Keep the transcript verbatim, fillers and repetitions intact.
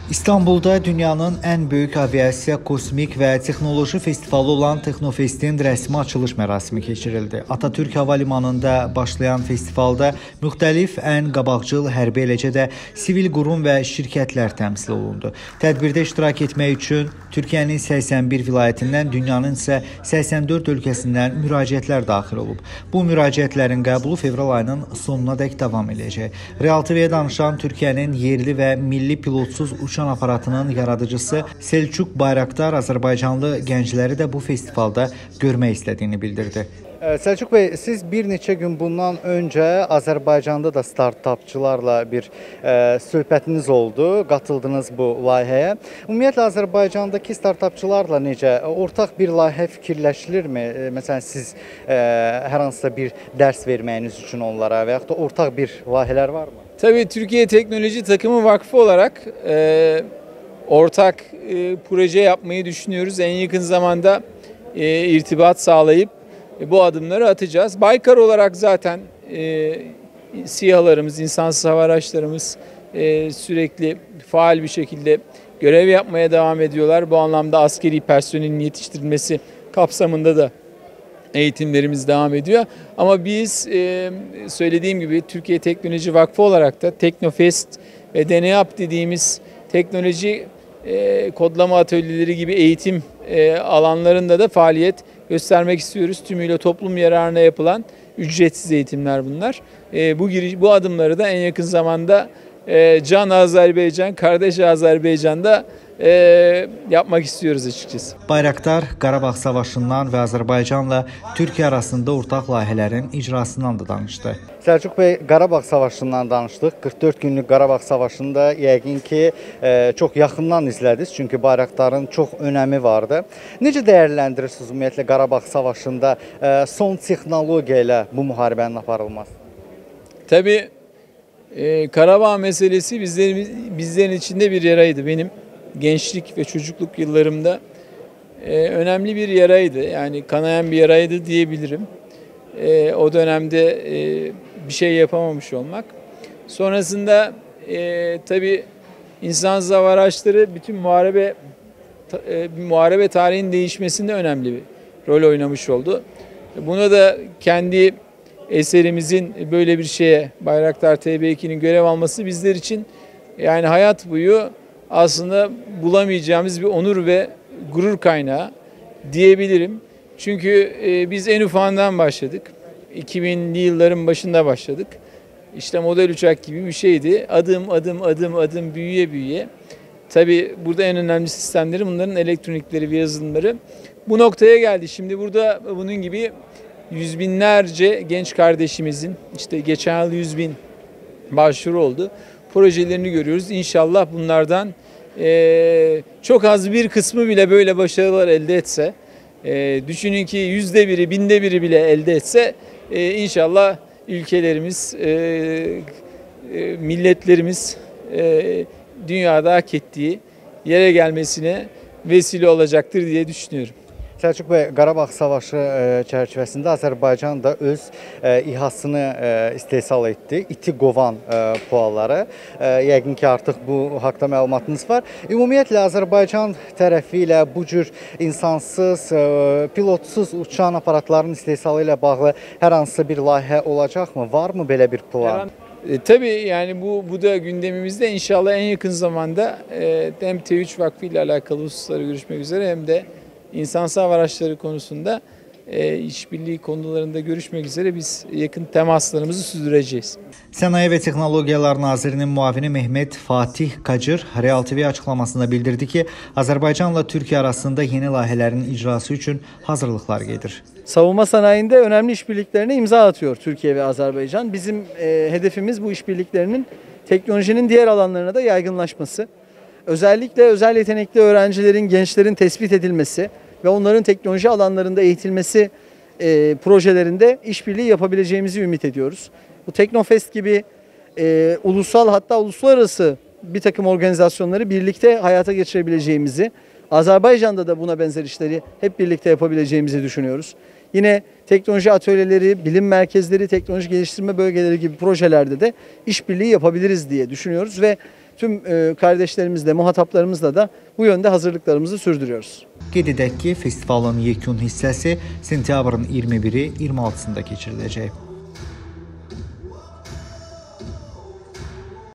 İstanbulda dünyanın ən böyük aviasiya, kosmik və texnoloji festivalı olan Texnofest'in rəsmi açılış mərasimi keçirildi. Atatürk Hava Limanında başlayan festivalda müxtəlif ən qabaqcıl hərbi, eləcə də sivil qurum və şirkətlər təmsil olundu. Tədbirdə iştirak etmək üçün Türkiyənin səksən bir vilayətindən, dünyanın isə səksən dörd ölkəsindən müraciətlər daxil olub. Bu müraciətlərin qəbulu fevral ayının sonuna dək davam edəcək. Real T V-yə danışan Türkiyənin yerli və milli pilotsuz uçan aparatının yaradıcısı Selçuk Bayraktar Azərbaycanlı gəncləri də bu festivalda görmək istədiyini bildirdi. Selçuk Bey, siz bir neçə gün bundan öncə Azərbaycanda da startapçılarla bir e, söhbətiniz oldu, qatıldınız bu layihəyə. Ümumiyyətlə Azərbaycandakı startapçılarla necə ortaq bir layihə fikirləşilirmi? E, məsələn, siz e, hər hansısa bir dərs verməyiniz üçün onlara və yaxud da ortaq bir layihələr varmı? Tabii Türkiye Teknoloji Takımı Vakfı olarak e, ortak e, proje yapmayı düşünüyoruz. En yakın zamanda e, irtibat sağlayıp e, bu adımları atacağız. Baykar olarak zaten e, SİHA'larımız, insansız hava araçlarımız e, sürekli faal bir şekilde görev yapmaya devam ediyorlar. Bu anlamda askeri personelin yetiştirilmesi kapsamında da eğitimlerimiz devam ediyor. Ama biz e, söylediğim gibi Türkiye Teknoloji Vakfı olarak da Teknofest ve DENEAP dediğimiz teknoloji e, kodlama atölyeleri gibi eğitim e, alanlarında da faaliyet göstermek istiyoruz. Tümüyle toplum yararına yapılan ücretsiz eğitimler bunlar. E, bu giriş, bu adımları da en yakın zamanda e, Can Azerbaycan, Kardeş Azerbaycan'da E, yapmak istiyoruz açıkçası. Bayraktar Qarabağ Savaşından və Azərbaycanla Türkiyə arasında ortaq layihələrin icrasından da danışdı. Selçuk Bey, Qarabağ Savaşından danışdıq. qırx dörd günlük Qarabağ Savaşında yəqin ki e, çox yaxından izlədiniz, çünki Bayraktarın çox önəmi vardı. Necə dəyərləndirirsiniz ümumiyyətlə Qarabağ Savaşında e, son texnologiya ilə bu müharibənin aparılması? Tabii e, Karabağ meselesi bizlerin, bizlerin içinde bir yaraydı. Benim gençlik ve çocukluk yıllarımda e, önemli bir yaraydı. Yani kanayan bir yaraydı diyebilirim. E, o dönemde e, bir şey yapamamış olmak. Sonrasında e, tabii insansız hava araçları bütün muharebe e, muharebe tarihinin değişmesinde önemli bir rol oynamış oldu. Buna da kendi eserimizin böyle bir şeye Bayraktar T B iki'nin görev alması bizler için yani hayat boyu aslında bulamayacağımız bir onur ve gurur kaynağı diyebilirim. Çünkü e, biz en ufağından başladık. iki binli yılların başında başladık. İşte model uçak gibi bir şeydi. Adım adım adım adım büyüye büyüye. Tabii burada en önemli sistemleri bunların elektronikleri ve yazılımları. Bu noktaya geldi. Şimdi burada bunun gibi yüz binlerce genç kardeşimizin işte geçen yıl yüz bin başvuru oldu. Projelerini görüyoruz. İnşallah bunlardan e, çok az bir kısmı bile böyle başarılar elde etse, e, düşünün ki yüzde biri, binde biri bile elde etse, e, inşallah ülkelerimiz, e, e, milletlerimiz e, dünyada hak ettiği yere gelmesine vesile olacaktır diye düşünüyorum. Selçuk Bey, Qarabağ Savaşı e, çərçivəsində Azərbaycan da öz e, İHA-sını e, istehsal etdi. İti qovan e, pualları. E, yəqin ki artıq bu haqda məlumatınız var. Ümumiyyətlə Azərbaycan tərəfi ilə bu cür insansız, e, pilotsuz uçan aparatların istehsalı ilə bağlı hər hansısa bir layihə olacaqmı? Varmı belə bir plan? E, tabii yani bu bu da gündemimizde. İnşallah en yakın zamanda e, hem T üç Vakfı ile alakalı hususları görüşmek üzere hem de İnsansız hava araçları konusunda e, işbirliği konularında görüşmek üzere biz yakın temaslarımızı sürdüreceğiz. Sənaye və Texnologiyalar Nazirinin müavini Mehmet Fatih Kacır Real T V açıklamasında bildirdi ki, Azərbaycanla Türkiyə arasında yeni layihələrin icrası üçün hazırlıqlar gedir. Savunma sanayinde önemli işbirliklerine imza atıyor Türkiye ve Azerbaycan. Bizim e, hedefimiz bu işbirliklerinin teknolojinin diğer alanlarına da yaygınlaşması. Özellikle özel yetenekli öğrencilerin, gençlerin tespit edilmesi ve onların teknoloji alanlarında eğitilmesi e, projelerinde işbirliği yapabileceğimizi ümit ediyoruz. Bu Teknofest gibi e, ulusal hatta uluslararası bir takım organizasyonları birlikte hayata geçirebileceğimizi, Azerbaycan'da da buna benzer işleri hep birlikte yapabileceğimizi düşünüyoruz. Yine teknoloji atölyeleri, bilim merkezleri, teknoloji geliştirme bölgeleri gibi projelerde de işbirliği yapabiliriz diye düşünüyoruz ve tüm e, kardeşlerimizle, muhataplarımızla da bu yönde hazırlıklarımızı sürdürüyoruz. Qeyd edək ki, festivalın yekun hissəsi sentyabrın iyirmi biri iyirmi altısında keçiriləcək.